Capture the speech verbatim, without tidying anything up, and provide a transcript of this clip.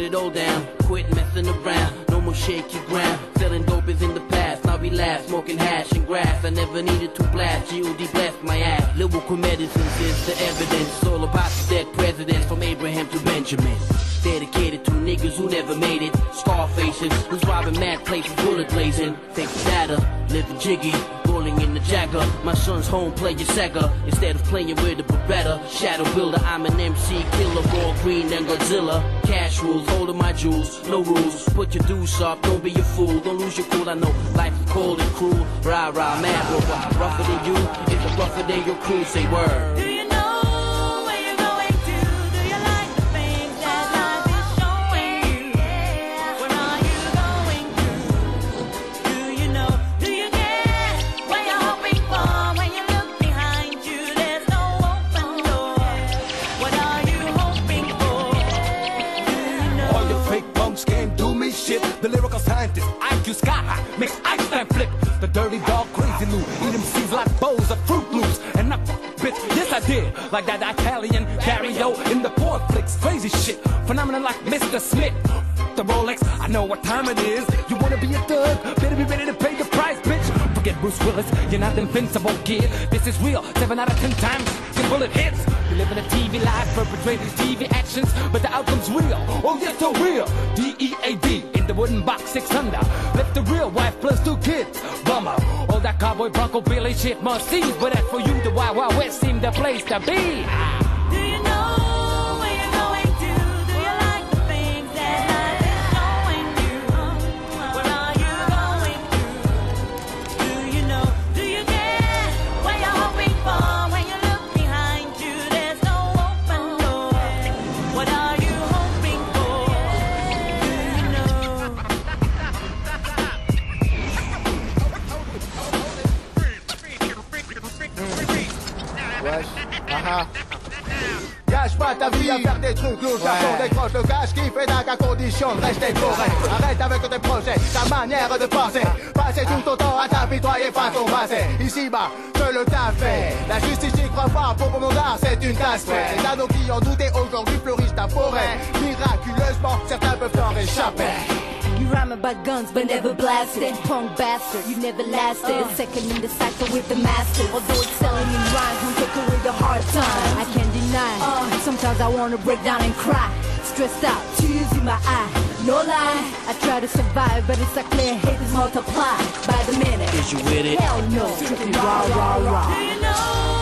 it all down, quit messing around, no more shaky ground. Selling dope is in the past, now we laugh, smoking hash and grass. I never needed to blast, G O D blessed my ass. Lyrical medicines is the evidence, it's all about the dead presidents from Abraham to Benjamin. Dedicated to niggas who never made it, Scarfaces, who's robbing mad places, bullet blazing. Fake data, living jiggy, rolling in the Jagger. My son's home playing Sega, instead of playing with a Beretta. Shadow builder, I'm an M C killer, raw green and Godzilla. Cash rules, holding my jewels, no rules. Put your dues up, don't be a fool, don't lose your cool. I know life is cold and cruel. Rah rah, mad rover, rougher than you, it's a rougher than your crew. Say word. Do you know where you're going to? Do you like the things that life is showing you? Where are you going to? Do you know? Do you get what you're hoping for? When you look behind you, there's no open door. What are you hoping for? Do you know? All your fake punks can't do me shit. The lyrical scientist, I Q sky high, makes Einstein flip. The dirty dog, crazy Lou, eat them seeds like bowls of Fruit Loops. And I bitch, yes I did, like that Italian Dario in the porn flicks. Crazy shit, phenomenon like Mister Smith. The Rolex, I know what time it is. You wanna be a thug, better be ready to pay the price, bitch. Forget Bruce Willis, you're not invincible, kid. This is real, seven out of ten times, your bullet hits. You live in a T V life, perpetrating T V actions, but the outcome's real, oh yes so real. D E A D, in the wooden box, six hundred. Left the real wife plus two kids, bummer. All that cowboy Bronco Billy shit must see, but as for you, the Wild Wild West seemed the place to be. Do you know where you're going to? Do you like the things that life is showing you? Where are you going to? Do you know? Do you get what you're hoping for? When you look behind you, there's no open door. What are you hoping for? Do you know? Wesh, aha. Gâche pas ta vie à faire des trucs louches. Ouais. Décroche le cash qui fait d'un qu'à condition de rester correct. Arrête avec tes projets, ta manière de penser. Passer tout ton temps à t'apitoyer face au passé. Ici-bas, que le taf fait. La justice n'y croit pas, pour mon art, c'est une tasse faite. Les anneaux qui en doutaient aujourd'hui fleurissent ta forêt. Miraculeusement, certains peuvent t'en échapper. You rhyme about guns but never blasted. Punk bastard, you never lasted. A second in the cycle with the masters. Although excelling in rhymes won't take away the hard time. I can't deny. Uh, sometimes I wanna break down and cry. Stressed out, tears in my eye. No lie, I try to survive, but it's a clear hate is multiplied by the minute. Is you with it? Hell no, strictly raw, raw, raw. Do you know?